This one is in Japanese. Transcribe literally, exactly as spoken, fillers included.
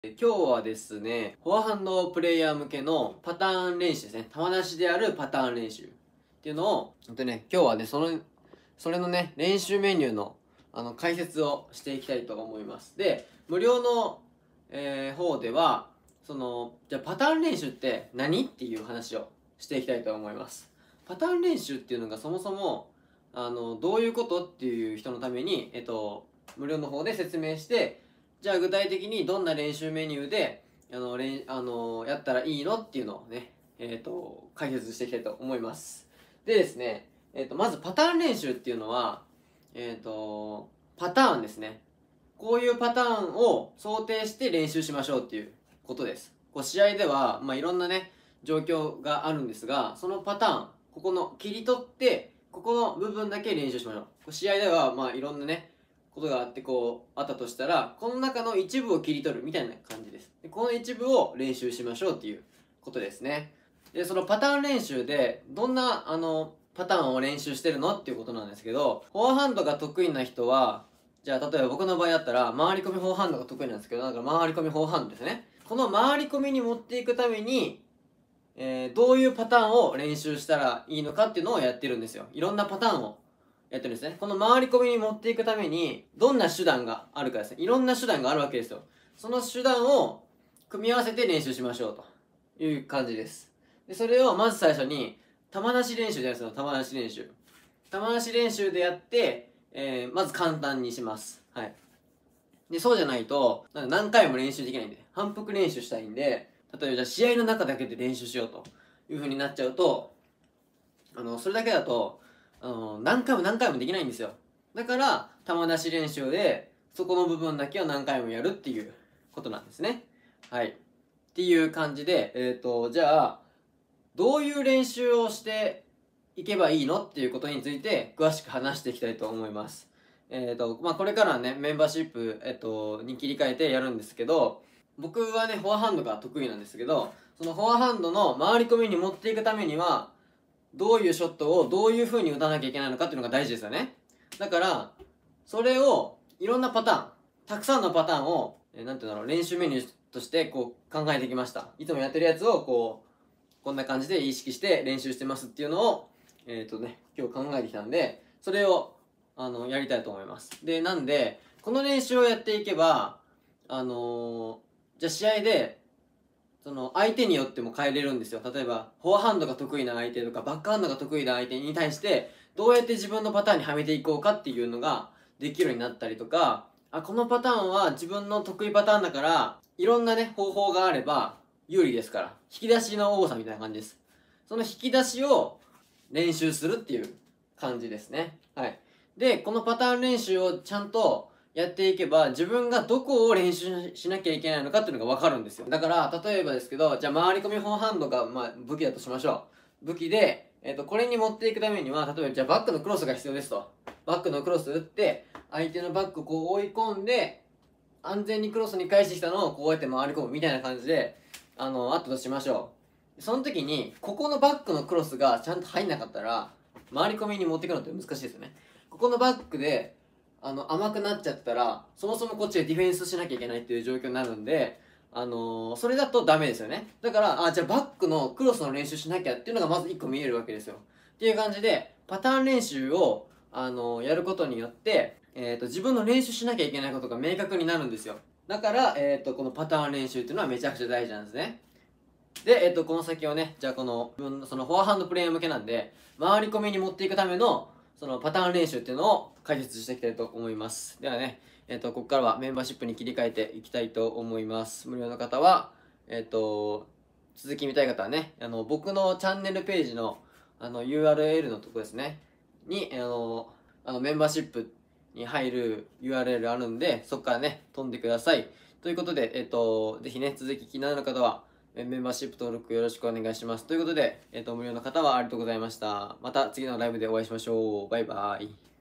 今日はですね、フォアハンドプレイヤー向けのパターン練習ですね。球出しであるパターン練習っていうのを、ほんとね、今日はね、その、それのね、練習メニューの、あの、解説をしていきたいと思います。で、無料の、えー方では、その、じゃあパターン練習って何っていう話をしていきたいと思います。パターン練習っていうのがそもそも、あの、どういうことっていう人のために、えっと、無料の方で説明して、じゃあ具体的にどんな練習メニューで、あの、練あのやったらいいのっていうのをね、えっと、解説していきたいと思います。でですね、えっと、まずパターン練習っていうのは、えっと、パターンですね。こういうパターンを想定して練習しましょうっていうことです。こう試合では、まあ、いろんなね、状況があるんですが、そのパターン、ここの切り取って、ここの部分だけ練習しましょう。こう試合では、まあ、いろんなね、ことがあってこうあったとしたら、この中の一部を切り取るみたいな感じです。でこの一部を練習しましょうっていうことですね。でそのパターン練習でどんなあのパターンを練習してるのっていうことなんですけど、フォアハンドが得意な人は、じゃあ例えば僕の場合だったら回り込みフォアハンドが得意なんですけど、だから回り込みフォアハンドですね。この回り込みに持っていくために、えーどういうパターンを練習したらいいのかっていうのをやってるんですよ。いろんなパターンをやってるんですね。この回り込みに持っていくために、どんな手段があるかですね。いろんな手段があるわけですよ。その手段を組み合わせて練習しましょうという感じです。で、それをまず最初に、球出し練習ですよ、球出し練習。球出し練習でやって、えーまず簡単にします。はい。で、そうじゃないと、なんか何回も練習できないんで、反復練習したいんで、例えばじゃあ試合の中だけで練習しようという風になっちゃうと、あの、それだけだと、あの、何回も何回もできないんですよ。だから、球出し練習で、そこの部分だけを何回もやるっていうことなんですね。はい。っていう感じで、えっと、じゃあ、どういう練習をしていけばいいのっていうことについて、詳しく話していきたいと思います。えっと、まあ、これからはね、メンバーシップ、えっと、に切り替えてやるんですけど、僕はね、フォアハンドが得意なんですけど、そのフォアハンドの回り込みに持っていくためには、どういうショットをどういう風に打たなきゃいけないのかっていうのが大事ですよね。だから、それをいろんなパターン、たくさんのパターンを、えー、なんていうんだろう、練習メニューとしてこう考えてきました。いつもやってるやつをこう、こんな感じで意識して練習してますっていうのを、えっとね、今日考えてきたんで、それを、あの、やりたいと思います。で、なんで、この練習をやっていけば、あのーじゃあ試合で、その相手によっても変えれるんですよ。例えばフォアハンドが得意な相手とかバックハンドが得意な相手に対してどうやって自分のパターンにはめていこうかっていうのができるようになったりとか、あ、このパターンは自分の得意パターンだからいろんなね方法があれば有利ですから、引き出しの多さみたいな感じです。その引き出しを練習するっていう感じですね。はい。でこのパターン練習をちゃんとやっていけば自分がどこを練習しなきゃいけないのかっていうのが分かるんですよ。だから例えばですけど、じゃあ回り込みフォアハンドが、まあ、武器だとしましょう。武器で、えー、とこれに持っていくためには、例えばじゃあバックのクロスが必要ですと。バックのクロス打って相手のバックをこう追い込んで安全にクロスに返してきたのをこうやって回り込むみたいな感じであのあったとしましょう。その時にここのバックのクロスがちゃんと入んなかったら回り込みに持っていくのって難しいですよね。ここのバックであの甘くなっちゃったらそもそもこっちでディフェンスしなきゃいけないっていう状況になるんで、あのーそれだとダメですよね。だからあじゃあバックのクロスの練習しなきゃっていうのがまずいっこ見えるわけですよ。っていう感じでパターン練習を、あのーやることによって、えー、と自分の練習しなきゃいけないことが明確になるんですよ。だから、えー、とこのパターン練習っていうのはめちゃくちゃ大事なんですね。で、えっと、この先をね、じゃあこの、自分のそのフォアハンドプレイヤー向けなんで、回り込みに持っていくための、そのパターン練習っていうのを解説していきたいと思います。ではね、えっと、ここからはメンバーシップに切り替えていきたいと思います。無料の方は、えっと、続き見たい方はね、あの、僕のチャンネルページの、あの、ユーアールエル のとこですね、に、あの、あのメンバーシップに入る ユーアールエル あるんで、そこからね、飛んでください。ということで、えっと、ぜひね、続き気になる方は、えメンバーシップ登録よろしくお願いします。ということで、えっと、無料の方はありがとうございました。また次のライブでお会いしましょう。バイバイ。